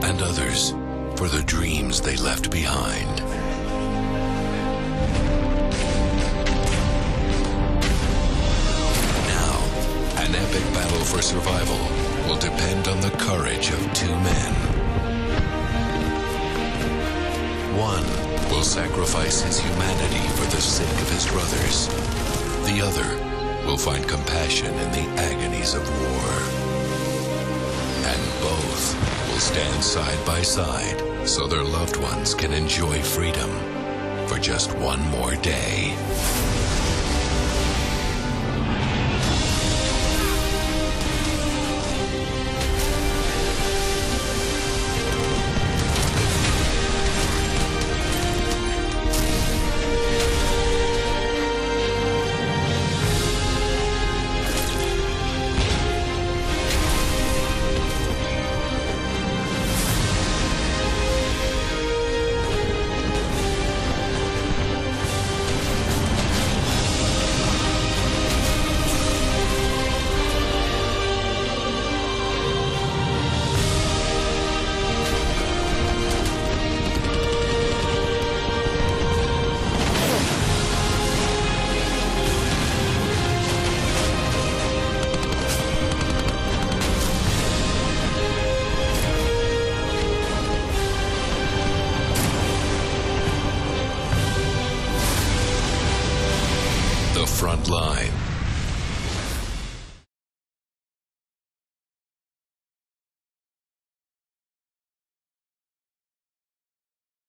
and others for the dreams they left behind. Now, an epic battle for survival will depend on the courage of two men. One will sacrifice his humanity for the sake of his brothers. The other will find compassion in the agonies of war. And both will stand side by side so their loved ones can enjoy freedom for just one more day.